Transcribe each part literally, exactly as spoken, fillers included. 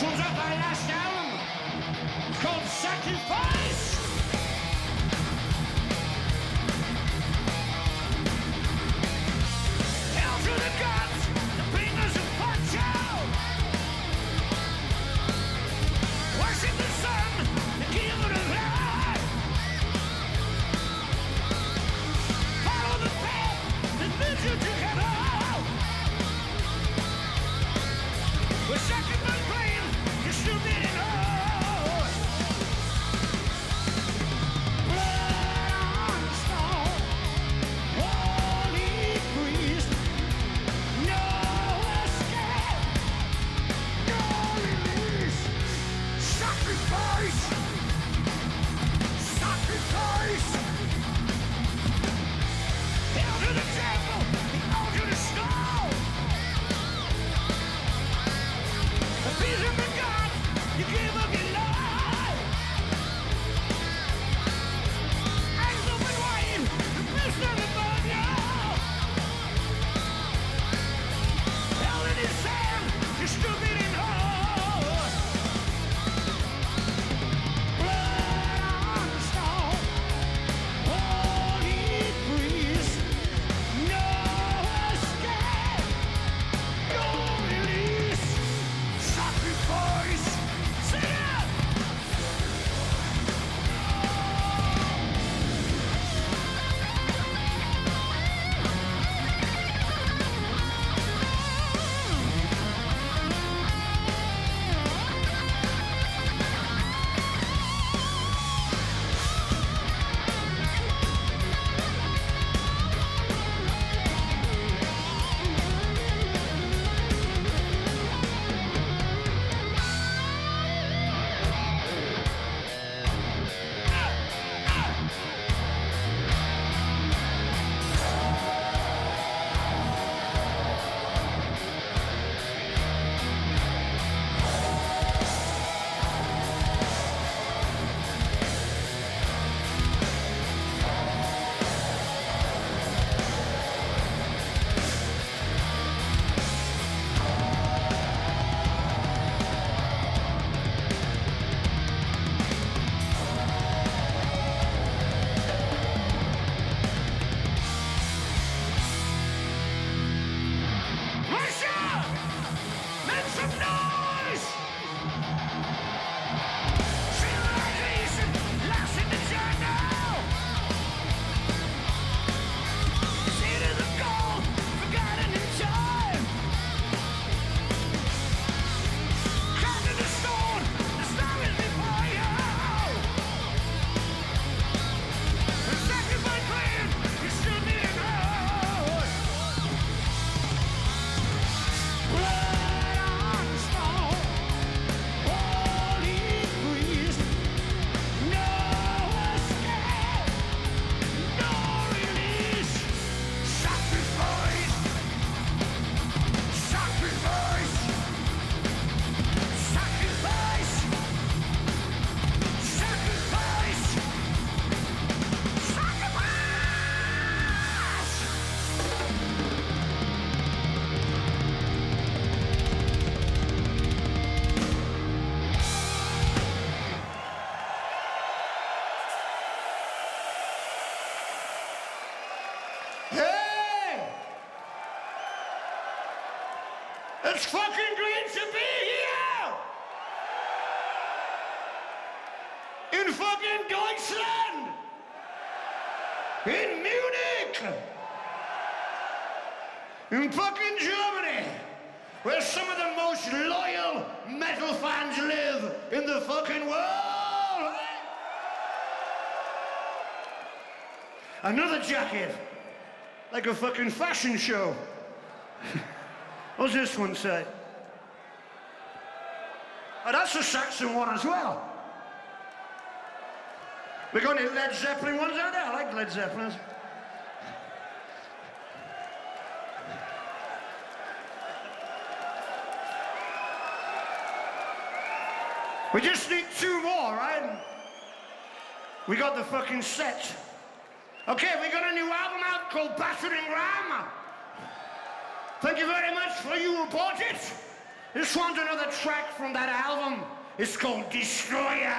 Comes up my last album. It's called Sacrifice. Hell to the gods, the fingers of punch out. Worship the sun, the giver of life. Follow the path that leads you to heaven. We're second by claim, you're stupid and old. Blood on stone, holy priest. No escape, no release. Sacrifice, sacrifice. Hail to the devil, the altar to stone. Appeasing the gods, you give up your life. Eyes open wide, the beast doesn't burn you. Hell in his sand, you're stupid and hard. Blood on stone, holy priest. No escape, no release. Sacrifice! Sing it! It's fucking great to be here! In fucking Deutschland! In Munich! In fucking Germany! Where some of the most loyal metal fans live in the fucking world! Another jacket! Like a fucking fashion show. What's this one say? Oh, that's a Saxon one as well. We got any Led Zeppelin ones out there? I like Led Zeppelins. We just need two more, right? We got the fucking set. Okay, we got a new album out called Battering Ram. Thank you very much for you who bought it. This one's another track from that album. It's called Destroyer.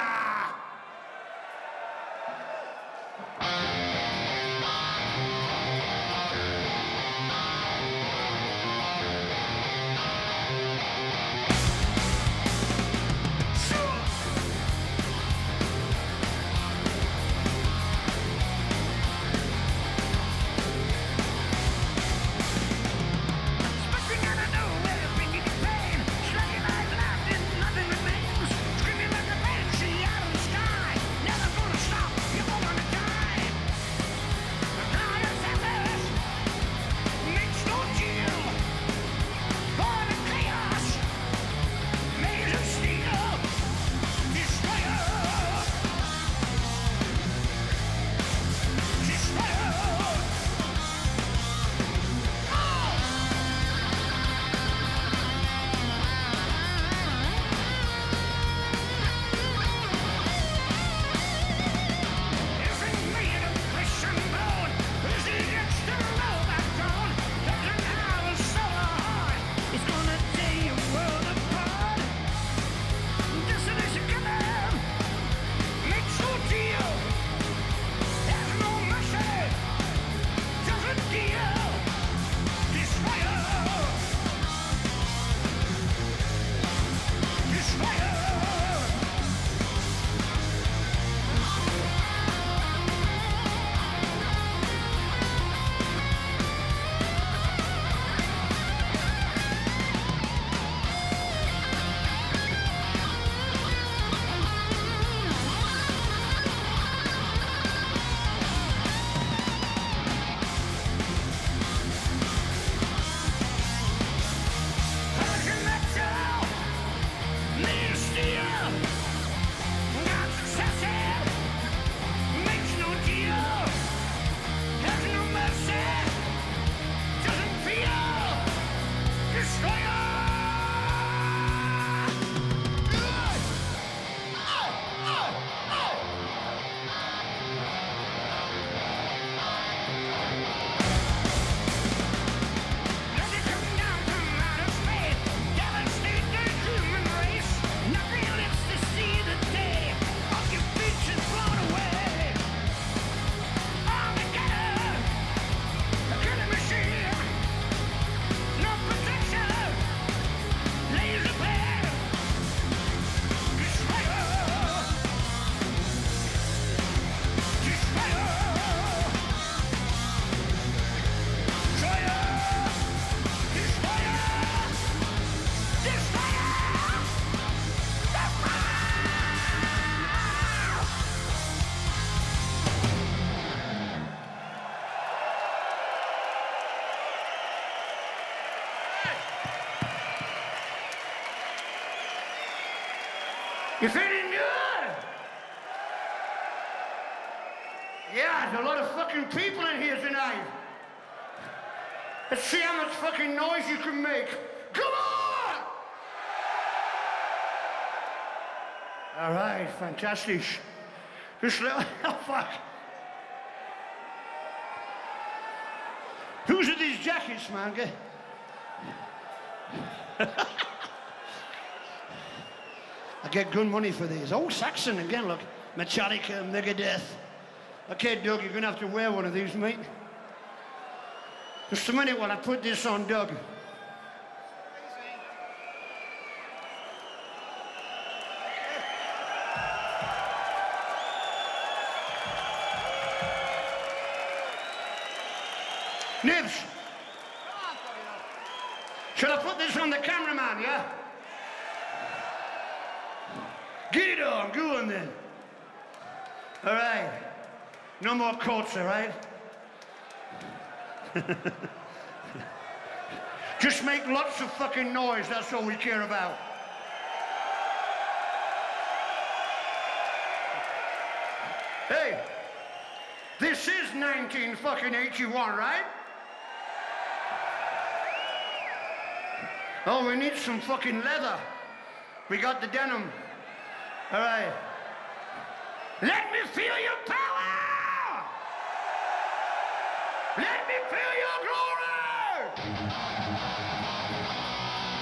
You feeling good? Yeah, there's a lot of fucking people in here tonight. Let's see how much fucking noise you can make. Come on! All right, fantastic. Just little, oh fuck. Whose are these jackets, man? I get good money for these. Oh, Saxon again, look. Metallica, Megadeth. Okay, Doug, you're gonna have to wear one of these, mate. Just a minute while I put this on Doug. Nibs. Shall I put this on the cameraman, yeah? Get it on, go on then. All right. No more coats, all right? Just make lots of fucking noise, that's all we care about. Hey, this is nineteen fucking eighty-one, right? Oh, we need some fucking leather. We got the denim. All right. Let me feel your power! Let me feel your glory!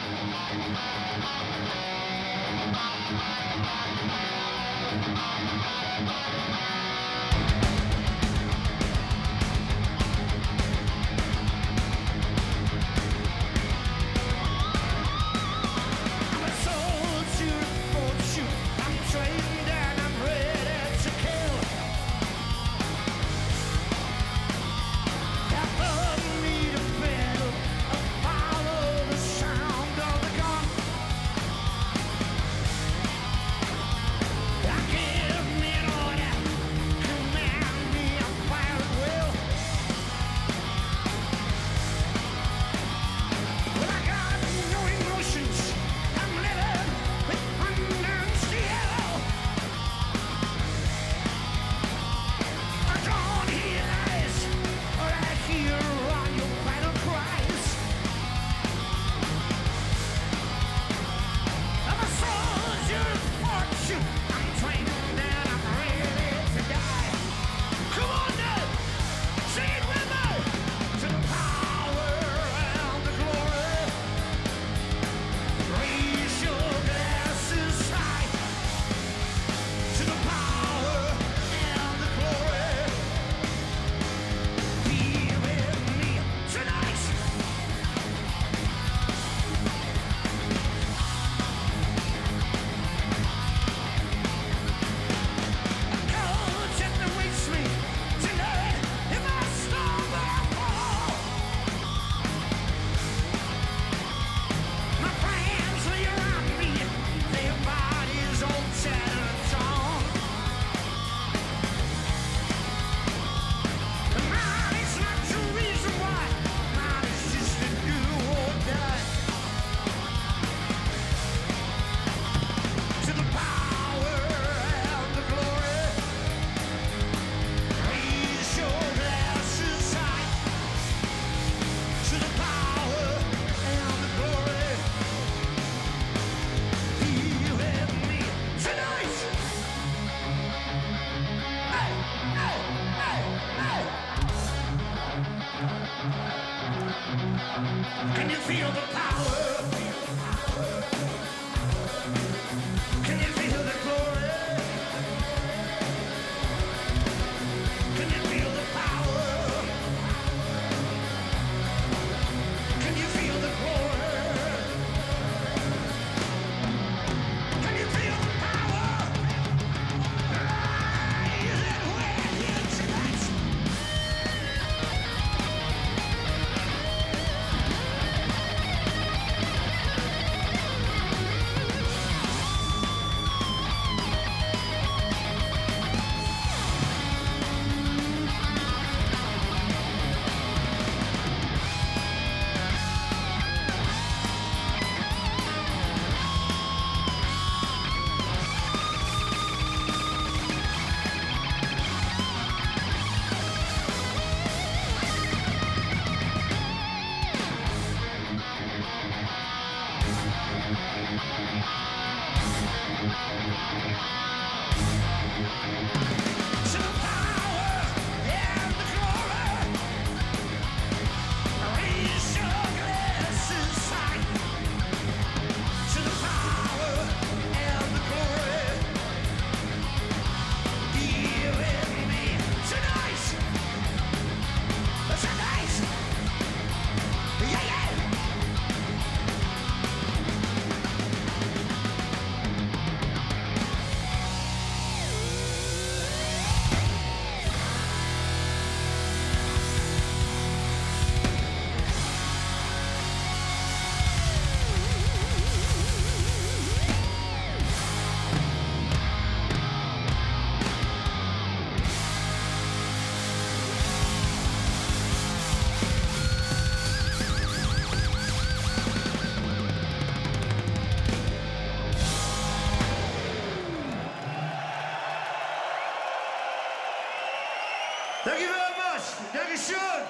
Thank you very much. Thank you, Sean.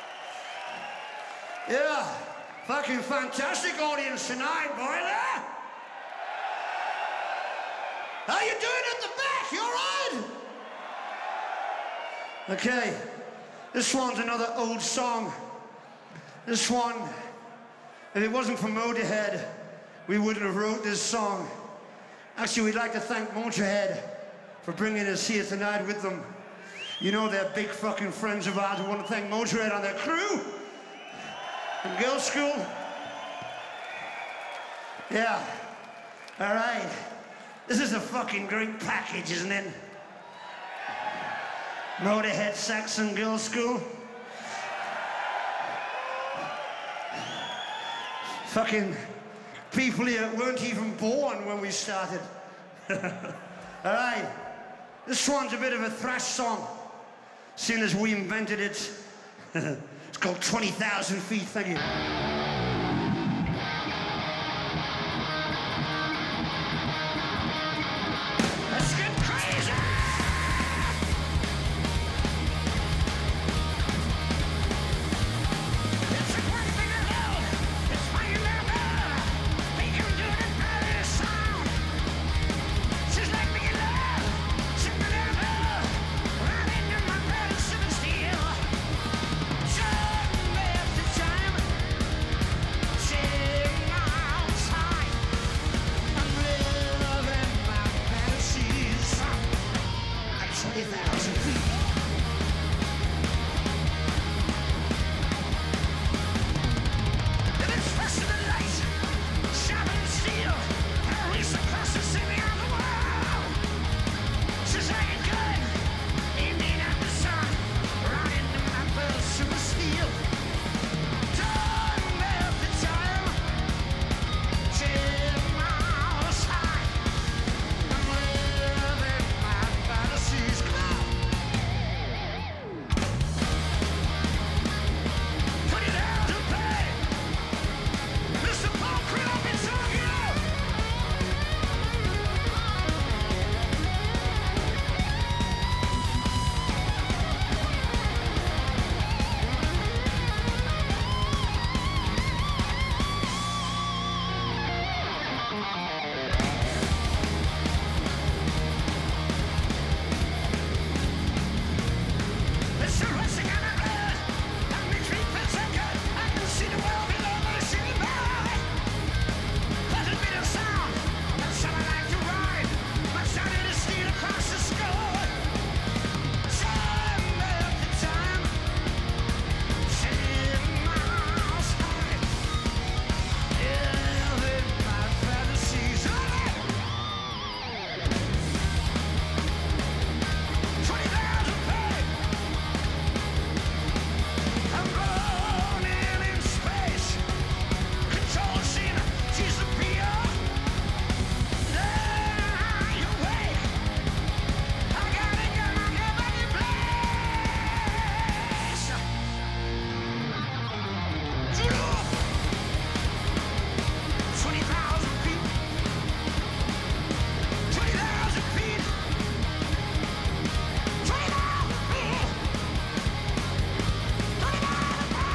Yeah, fucking fantastic audience tonight, boy. There. How you doing at the back? You all right? Okay, this one's another old song. This one, if it wasn't for Motorhead, we wouldn't have wrote this song. Actually, we'd like to thank Motorhead for bringing us here tonight with them. You know they're big fucking friends of ours. We want to thank Motorhead and their crew from Girls' School. Yeah. All right. This is a fucking great package, isn't it? Motorhead, Saxon, Girls' School. Fucking people here weren't even born when we started. All right. This one's a bit of a thrash song, seeing as we invented it. It's called twenty thousand feet. Thank you. Let's get crazy! It's a great thing to know. It's finding out love. We can do the better sound. She's like me in love. She's been in love. Right into my blood, super steel. Turn back the time. Ten miles high. I'm living my fantasies. At twenty thousand feet. And it's fresh in the light. Sharpening steel. Carries across the city of the world. She's like a gun. Aiming at the sun. Right into my blood, super steel. Turn back the time. Ten miles high. I'm living my fantasies. Come on. Put it out to pay. Mister Paul Crump is on you. It's a rushing on the blood. I'm the creep and second. I can see the world below me singing by. Let it be the sound. That's how I like to ride. My shining is steel across the sky. Turn back the time. Ten miles high. Living my fantasies. Twenty thousand feet. I'm rolling in space. Control machine, disappear. Now you wait. I gotta get my head back in place. Twenty thousand feet. Twenty thousand feet. Twenty thousand feet. Twenty thousand feet.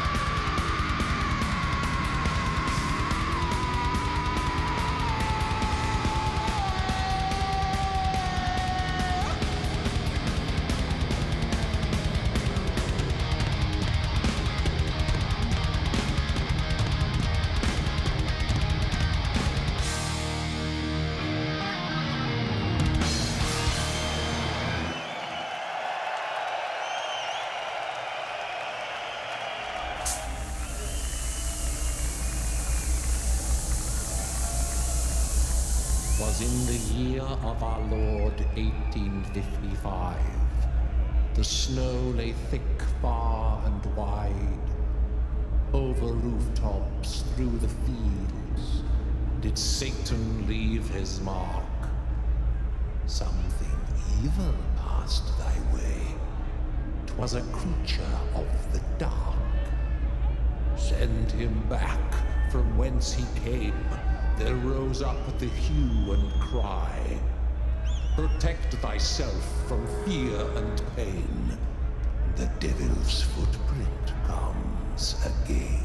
Was in the year of our Lord eighteen fifty-five. The snow lay thick, far and wide. Over rooftops, through the fields, did Satan leave his mark. Something evil passed thy way. 'Twas a creature of the dark. Send him back from whence he came. There rose up the hue and cry. Protect thyself from fear and pain. The devil's footprint comes again.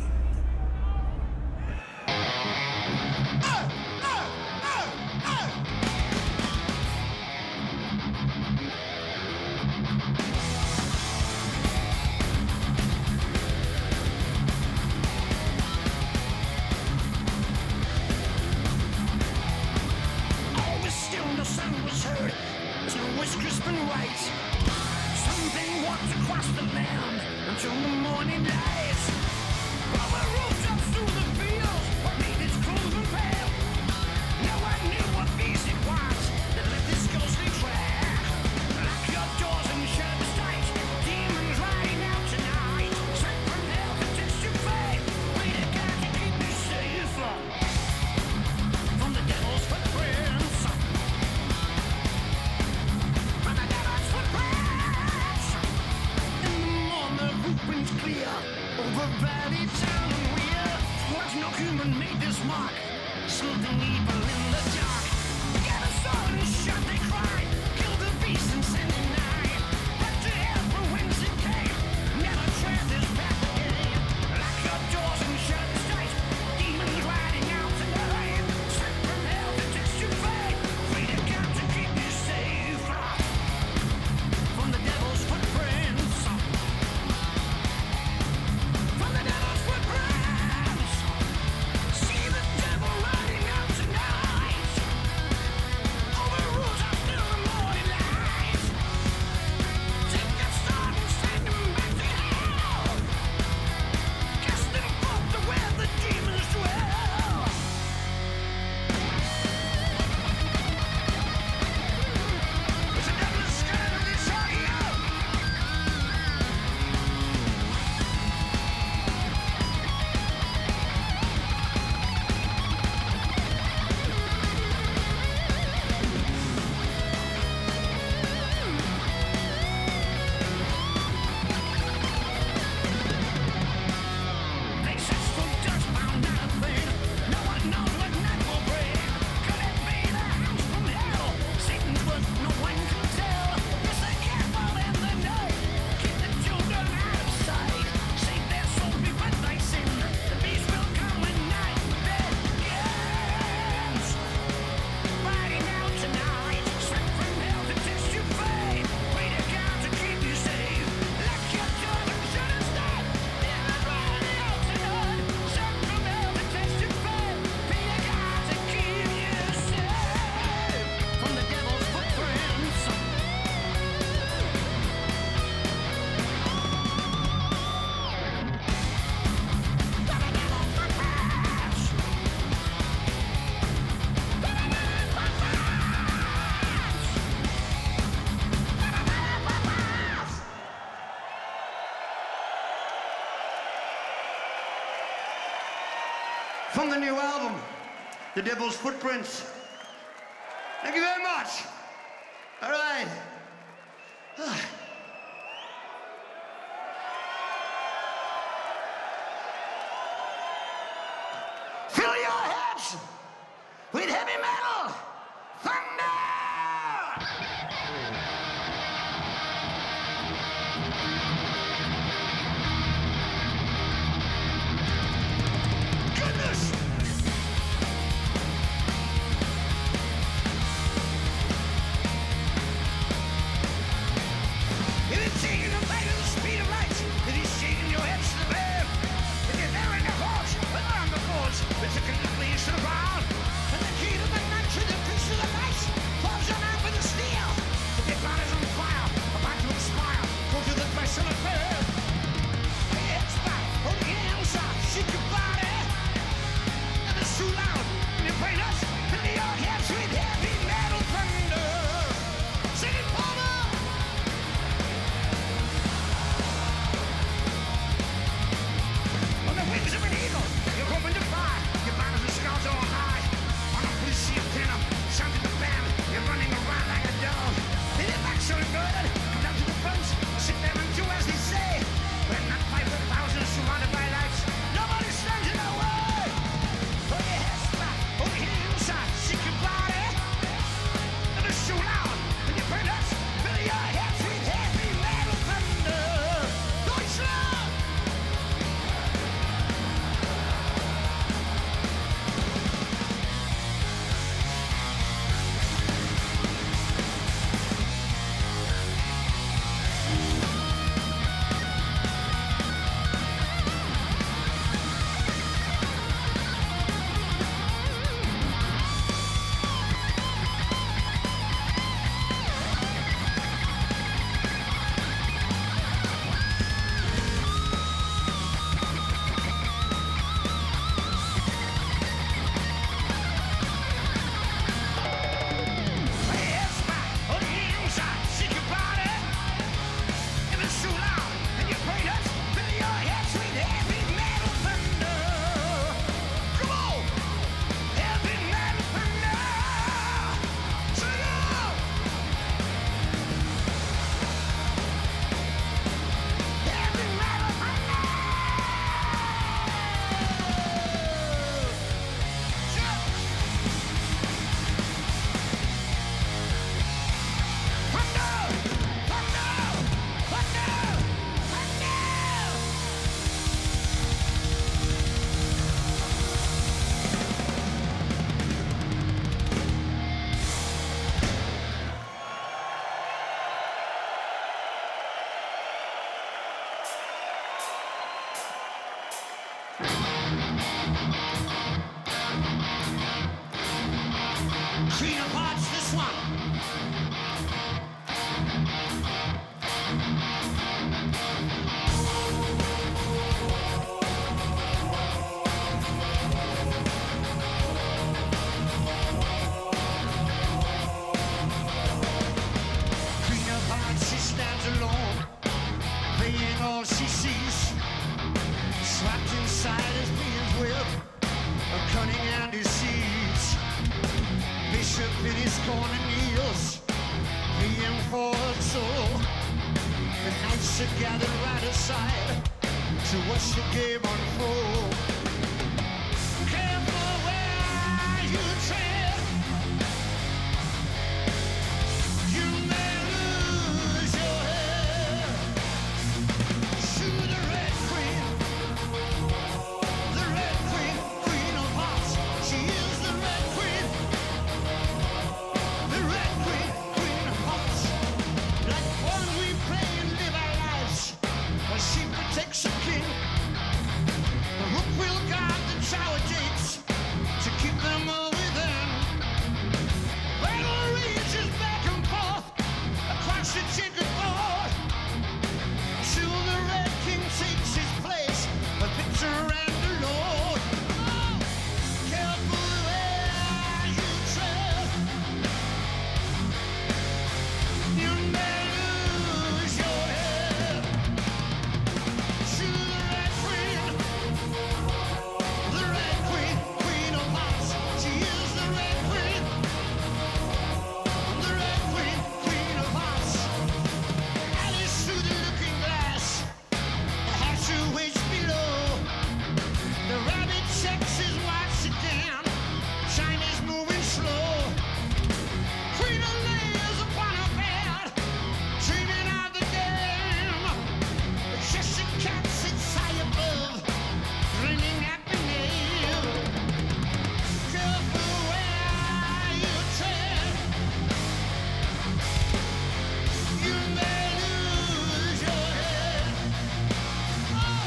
From the new album, The Devil's Footprints. Thank you very much. All right. Fill your heads with heavy metal thunder! Surrounded by lights, nobody stands in our way. Hold your hands up, shake your body. corner kneels, praying for a soul. The knights are gathered right aside to watch the game unfold. Careful where you tread, you may lose your head. Shoot the Red Queen, the Red Queen, Queen of Hearts. She is the Red Queen, the Red Queen, Queen of Hearts. Like one we play and live our lives, while she protects the king. The rook will guard the tower gates to keep them all within. Battle rages back and forth across the checkerboard till the Red King takes his place, the victor and the lord. Oh, careful where you tread, you may lose your head. To the Red Queen, the Red Queen, Queen of Hearts. She is the Red Queen, the Red Queen, Queen of Hearts. Alice through the looking glass, the hatch who waits below. The rabbit checks his watch again, time is moving slow. Queen of lays upon her bed, dreaming of the game. The Cheshire cat sits high above, grinning at the name. Careful where you tread, you may lose your head. Oh.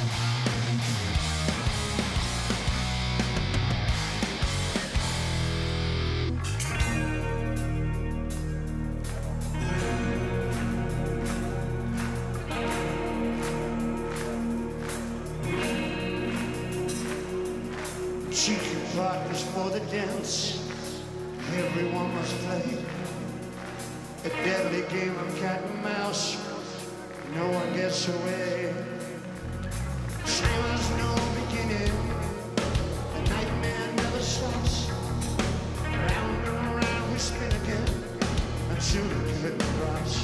Cheeky partners for the dance, everyone must play. A deadly game of cat and mouse, no one gets away. Time has no beginning, the nightmare never stops. Round and round we spin again, until the curtain drops.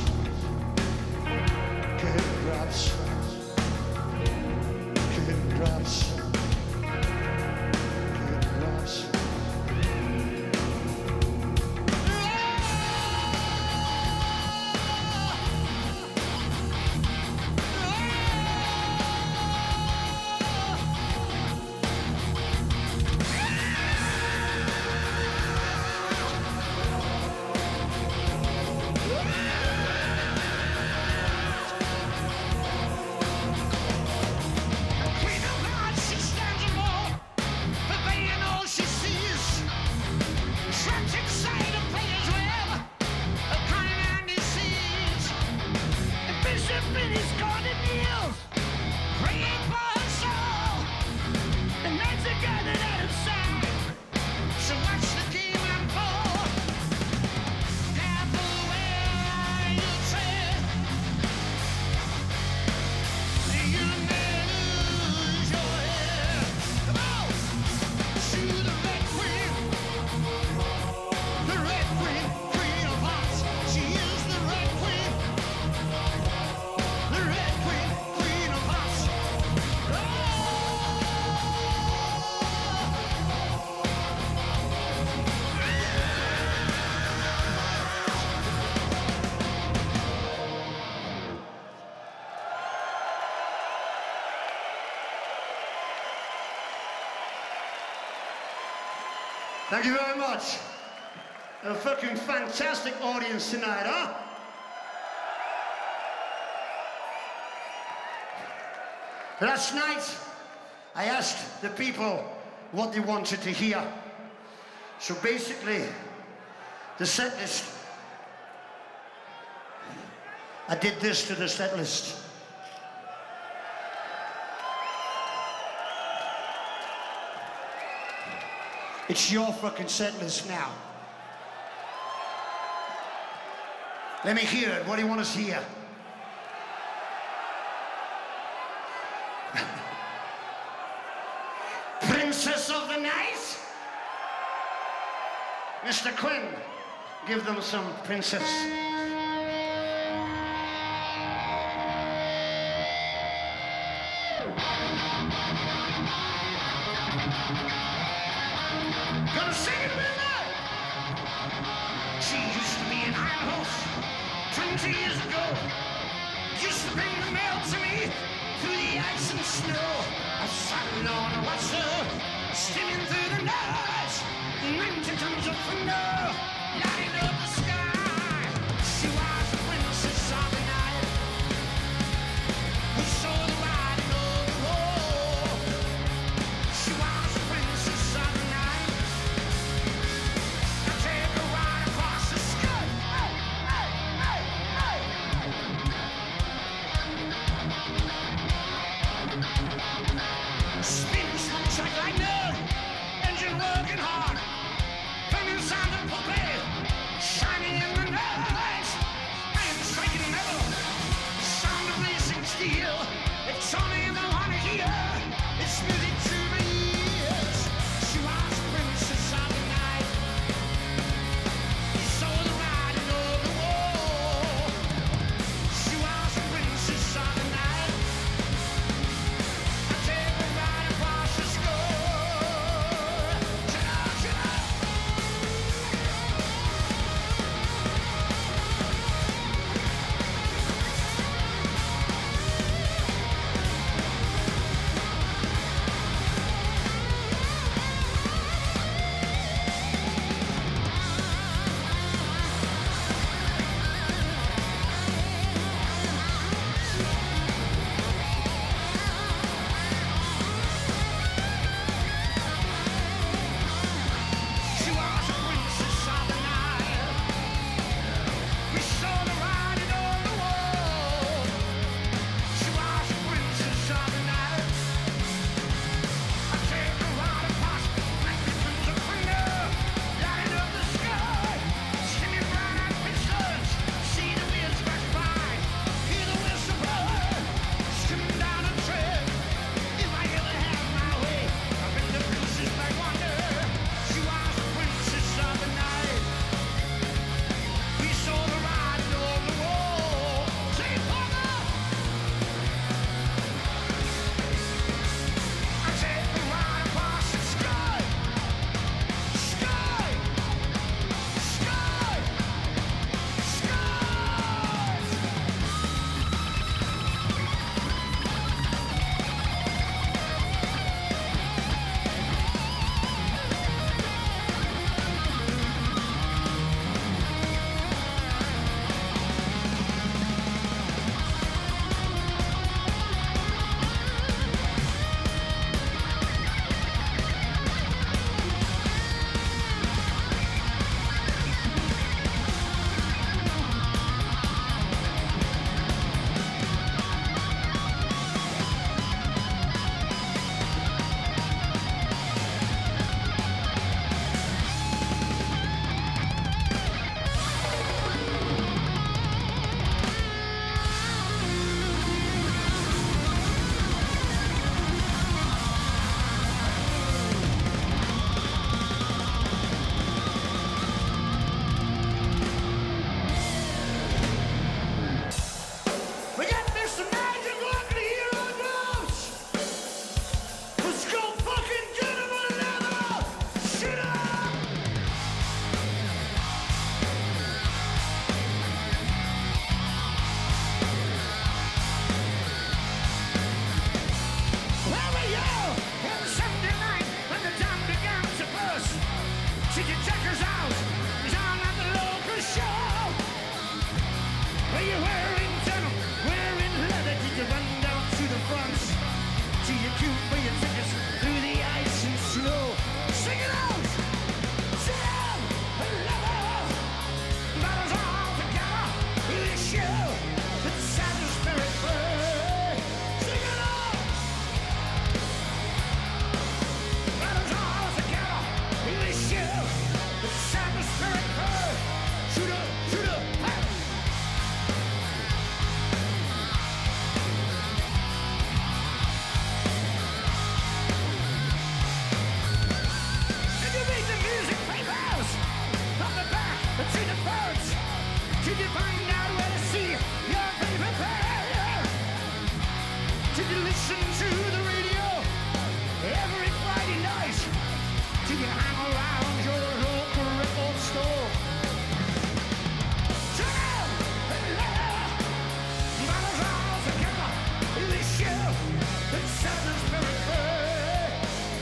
Curtain drops. Curtain drops. Curtain drops. Queen of Hearts, she stands alone, obeying all she sees. Trapped inside a player's web of crime and disease. The bishop in his golden kneels, praying for her soul. The knights are gathered at her side, so watch the game unfold. Careful where you tread, you may lose your head. Come on! To the Red Queen, the Red Queen, Queen of Hearts. She is the Red Queen, the Red Queen, Queen of Hearts. Thank you very much. A fucking fantastic audience tonight, huh? Last night, I asked the people what they wanted to hear. So basically, the set list, I did this to the set list. It's your fucking set list now. Let me hear it. What do you want us to hear? Princess of the Night? Mister Quinn, Give them some princess. Gonna sing it with her. She used to be an iron horse twenty years ago. Used to bring the mail to me through the ice and snow. I sat alone and watched her steaming through the night. Ninety tons of thunder lighting up the sky. She was the princess of the night. We saw the riding on the wall. She was the princess of the night. I take a ride across the sky. Hey, hey, hey, hey. Spin, smokes like lightning. Engine work hang around your local record store. Denim and leather, bottles all together. This year, it's set the spirit free.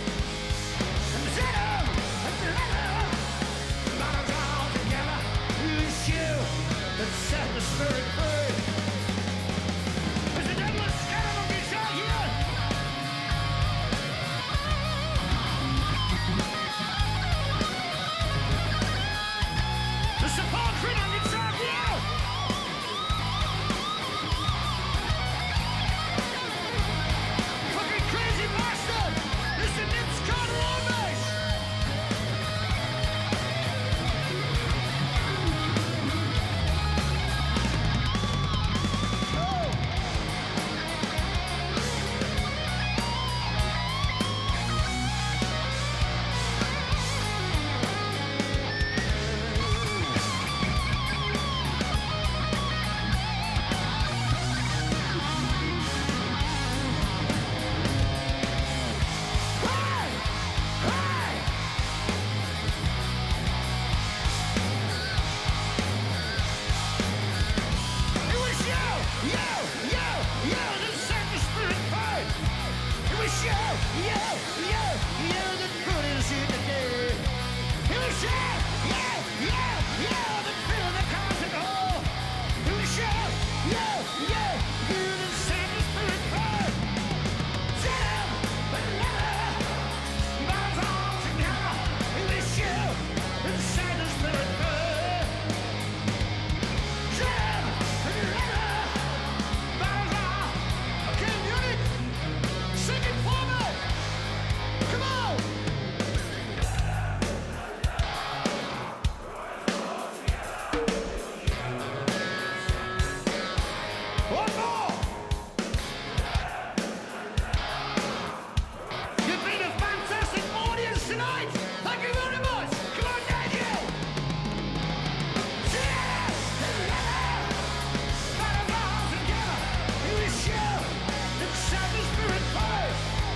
Denim and leather, bottles all together. This year, it's set the spirit free. Is the devil a scandal guitar here? The support Quinn on guitar here. Fucking crazy bastard. It's the Nips Carter on bass. Oh. Hey! Hey! It was you, you, you, you that set the spirit free. It was you, you, you, you that put us here today. It was you, you, you, you that filled the concert hall. It was you, you, you, you that set the spirit free. Denim and leather, bottles all together. It was you that set the spirit free. Denim and leather, bottles all. Okay, Munich, sing it for me. Come on. One more. You've been a fantastic audience tonight. Thank you very much. Come on, Daniel. Denim and leather, bottles all together. It was you that set the spirit free.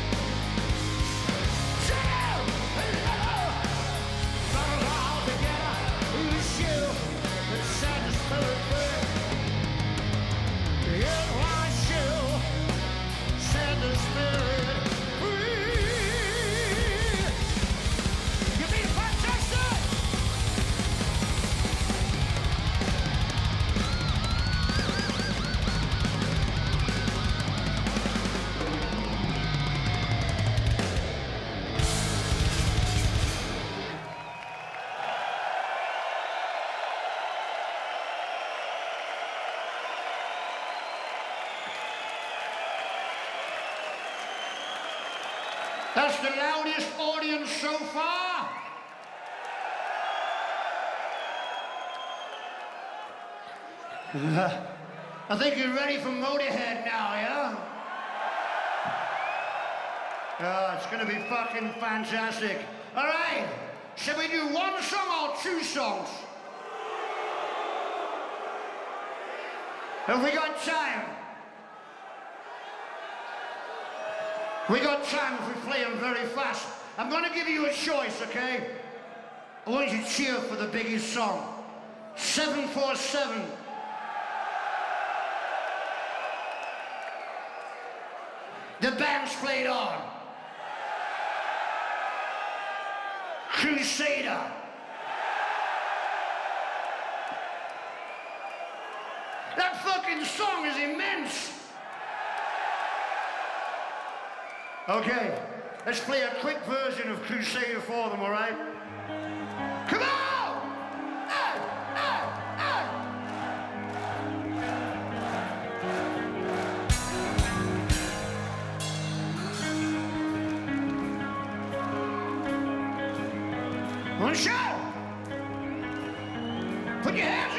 Denim and leather, bottles all together. It was you that set the spirit free. It was you set the spirit free. You've been fantastic. That's the loudest audience so far. I think you're ready for Motorhead now, yeah? Oh, it's gonna be fucking fantastic. All right, shall we do one song or two songs? Have we got time? We got time if we play them very fast. I'm going to give you a choice, okay? I want you to cheer for the biggest song. seven four seven. The band's played on. Crusader. That fucking song is immense. Okay, let's play a quick version of Crusader for them, all right? Come on! Hey, hey, hey! One shot! Put your hands